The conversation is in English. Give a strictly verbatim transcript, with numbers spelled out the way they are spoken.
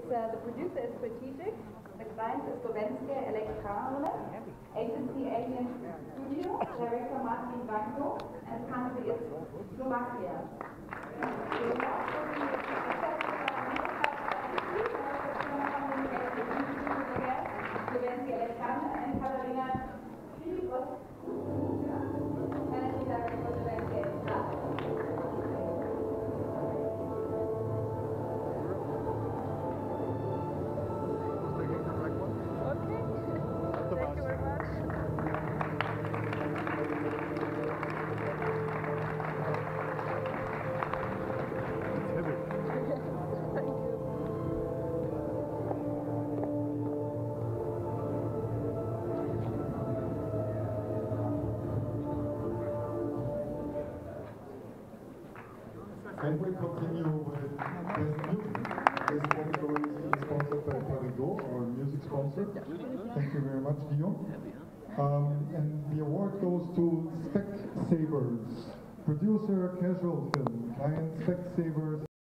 uh, the producer is Strategic, the client is Slovenské elektrárne, agency Alien Studio, director Martin Vanko, and country is Slovakia. Slovenské elektrárne and Katarina Filipos, managing director for Slovenské elektrárne. And we continue with Best Music. This category is sponsored by Parigo, our music sponsor. Thank you very much, Guillaume. Um, and the award goes to Specsavers, producer, casual film, client Specsavers.